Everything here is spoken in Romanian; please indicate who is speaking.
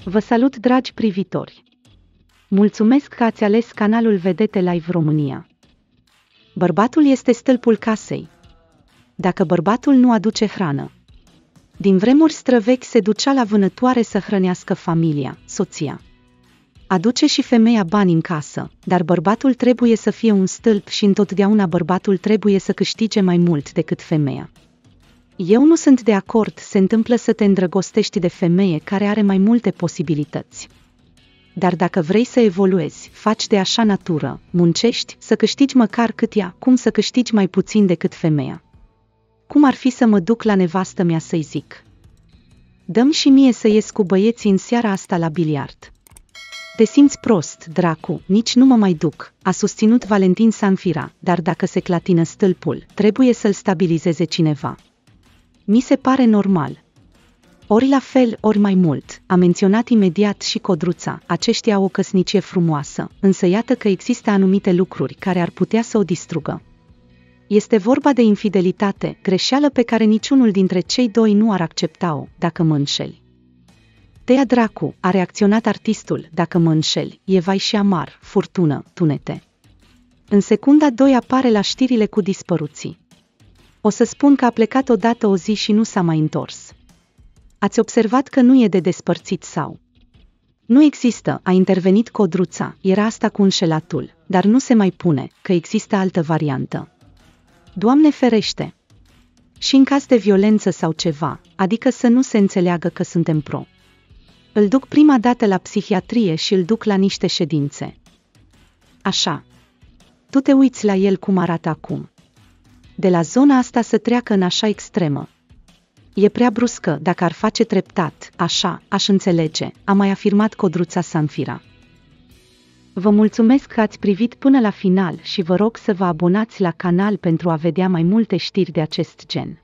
Speaker 1: Vă salut, dragi privitori! Mulțumesc că ați ales canalul Vedete Live România. Bărbatul este stâlpul casei. Dacă bărbatul nu aduce hrană. Din vremuri străvechi se ducea la vânătoare să hrănească familia, soția. Aduce și femeia bani în casă, dar bărbatul trebuie să fie un stâlp și întotdeauna bărbatul trebuie să câștige mai mult decât femeia. Eu nu sunt de acord, se întâmplă să te îndrăgostești de femeie care are mai multe posibilități. Dar dacă vrei să evoluezi, faci de așa natură, muncești, să câștigi măcar cât ea, cum să câștigi mai puțin decât femeia? Cum ar fi să mă duc la nevastă mea să-i zic: dă-mi și mie să ies cu băieții în seara asta la biliard? Te simți prost, dracu, nici nu mă mai duc, a susținut Valentin Sanfira, dar dacă se clatină stâlpul, trebuie să-l stabilizeze cineva. Mi se pare normal. Ori la fel, ori mai mult, a menționat imediat și Codruța, aceștia au o căsnicie frumoasă, însă iată că există anumite lucruri care ar putea să o distrugă. Este vorba de infidelitate, greșeală pe care niciunul dintre cei doi nu ar accepta-o, dacă mă înșeli. Tea dracu, a reacționat artistul, dacă mă înșeli, e vai și amar, furtună, tunete. În secunda 2 apare la știrile cu dispăruții. O să spun că a plecat odată o zi și nu s-a mai întors. Ați observat că nu e de despărțit sau? Nu există, a intervenit Codruța, era asta cu înșelatul, dar nu se mai pune, că există altă variantă. Doamne ferește! Și în caz de violență sau ceva, adică să nu se înțeleagă că suntem pro. Îl duc prima dată la psihiatrie și îl duc la niște ședințe. Așa. Tu te uiți la el cum arată acum. De la zona asta să treacă în așa extremă. E prea bruscă, dacă ar face treptat, așa, aș înțelege, a mai afirmat Codruța Sanfira. Vă mulțumesc că ați privit până la final și vă rog să vă abonați la canal pentru a vedea mai multe știri de acest gen.